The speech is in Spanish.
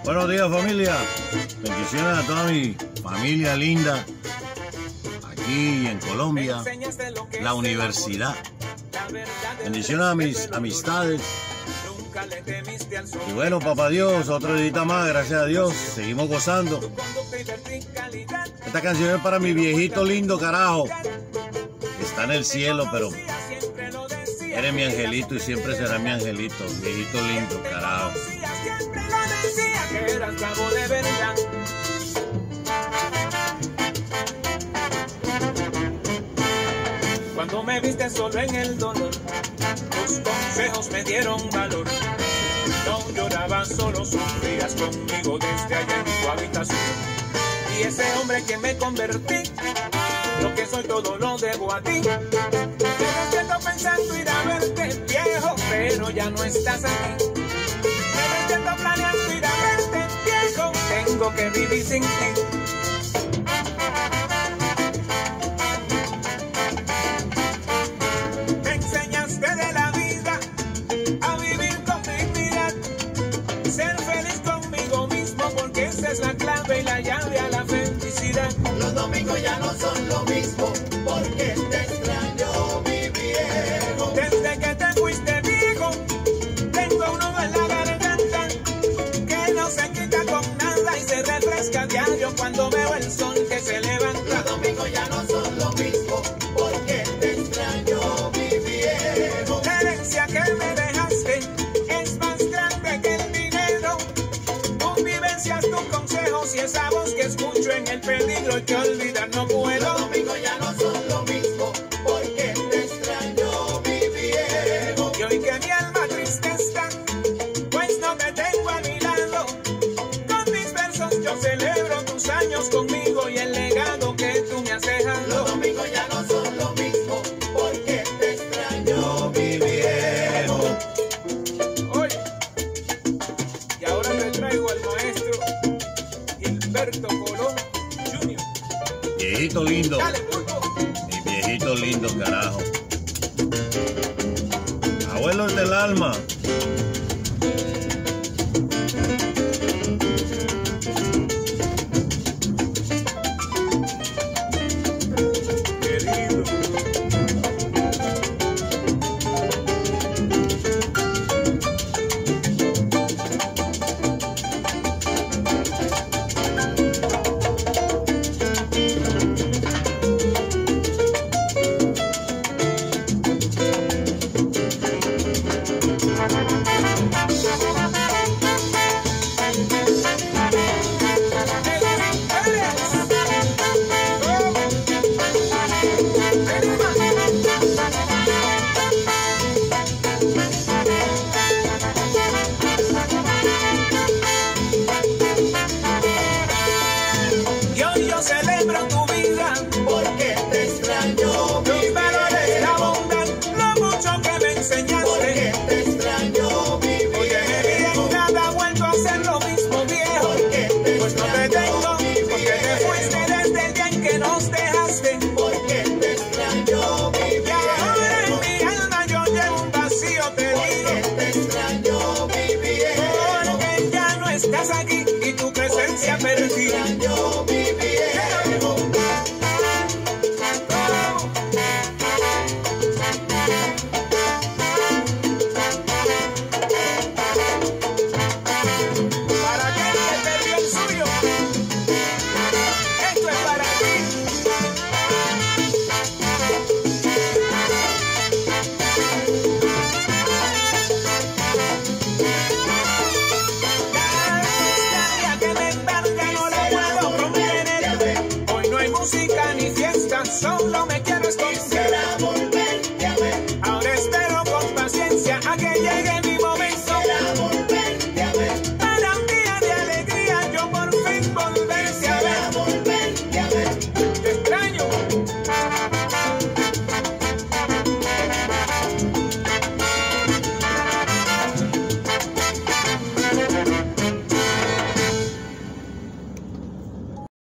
Buenos días, familia. Bendiciones a toda mi familia linda aquí en Colombia, la universidad. Bendiciones a mis amistades. Y bueno, papá Dios, otro día más, gracias a Dios, seguimos gozando. Esta canción es para mi viejito lindo, carajo, que está en el cielo, pero eres mi angelito y siempre será mi angelito, viejito lindo, carajo. Cuando me viste solo en el dolor, tus consejos me dieron valor. No llorabas, solo sufrías conmigo desde allá en tu habitación. Y ese hombre que me convertí, lo que soy todo lo debo a ti. Me despierto pensando ir a verte, viejo, pero ya no estás aquí. Me despierto planeando ir a verte, viejo, tengo que vivir sin ti. Es la clave y la llave a la felicidad. Los domingos ya no son lo mismo, porque te extraño, mi viejo. Desde que te fuiste, viejo, tengo un nudo en la garganta que no se quita con nada y se refresca a diario cuando veo el sol que se levanta. Los domingos ya no son lo mismo, porque te extraño, mi viejo. La herencia que me dejaste es más grande que el dinero. Tus vivencias, tus consejos y esa voz que escucho en el peligro y que olvidar no puedo. Los domingos ya no son lo mismo, porque te extraño, mi viejo. Y hoy que mi alma triste está, pues no te tengo a mi lado. Con mis versos yo celebro tus años conmigo y el legado que tú me has dejado. Los domingos ya no son lo mismo, porque te extraño, mi viejo. Oye, y ahora te traigo al maestro Gilberto Colón Jr. Viejito lindo, Dale, pulpo. mi viejito lindo, carajo. Abuelos del alma. Querido. Y hoy yo celebro tu vida, Porque te extraño, mi tus valores, viejo. la bondad, lo mucho que me enseñaste. Porque te extraño, mi Oye, mi viejo. vida nada ha vuelto a ser lo mismo, viejo. Porque te Pues no te tengo, porque te fuiste desde el día en que nos dejaste. Porque te extraño, mi Y ahora en viejo. mi alma yo llevo un vacío, te Porque digo. te extraño, mi viejo. Porque ya no estás aquí y tu presencia perdida. Extraño, mi